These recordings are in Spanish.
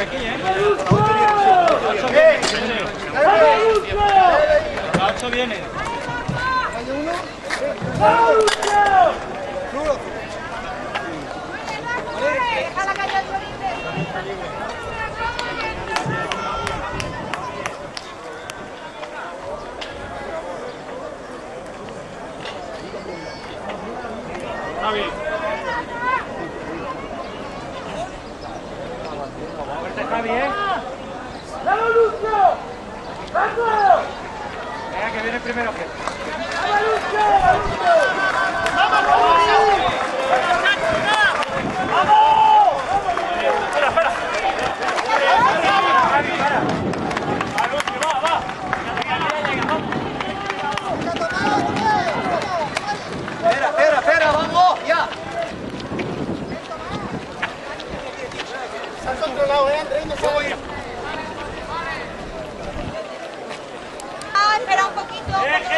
aquí, ¿eh? La 8 viene. Deja la calle al libre. Javi. Fuerte Javi, ¿eh? ¡Vamos, Lucio! ¡Vamos! Venga, que viene primero que. ¡Vamos, Lucio! ¡Vamos, Lucio! ¡Vamos! Espera, espera. Javi, para. Va, Lucio, va. Espera, vamos, ya. Se han controlado, Andrés, no se voy a ir. Espera un poquito.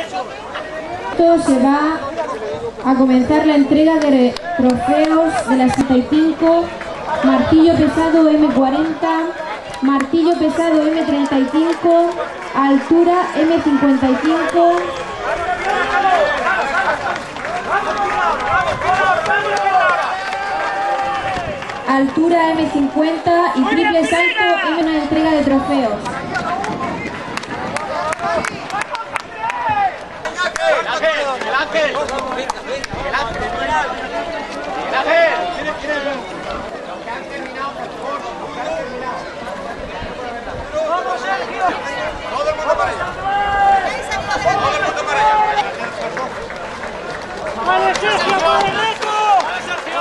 Se va a comenzar la entrega de trofeos de la 65, martillo pesado M40, martillo pesado M35, altura M55, altura M50 y triple salto en una entrega de trofeos. El Ángel. ¡Vamos, Sergio! Todo el mundo para allá. Todo el mundo para allá. ¡Vale, Sergio! ¡Vale, Reco! ¡Vale, Sergio!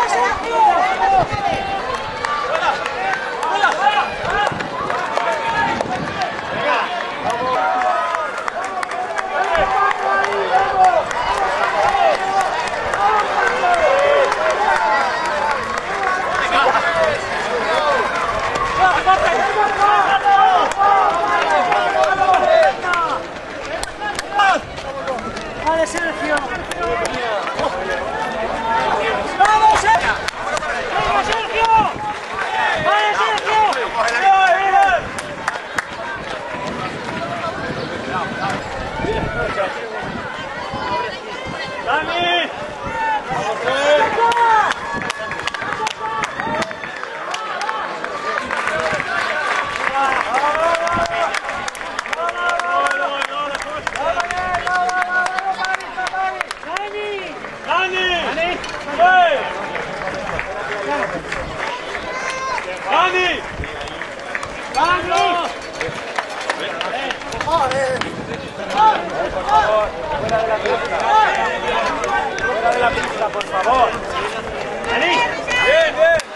¡Vale, Sergio! ¡Vamos, Sergio! ¡Venga, Sergio! ¡Vale, Sergio! ¡Dani! Fuera de la pista, por favor. ¡Dani! ¡Bien, bien!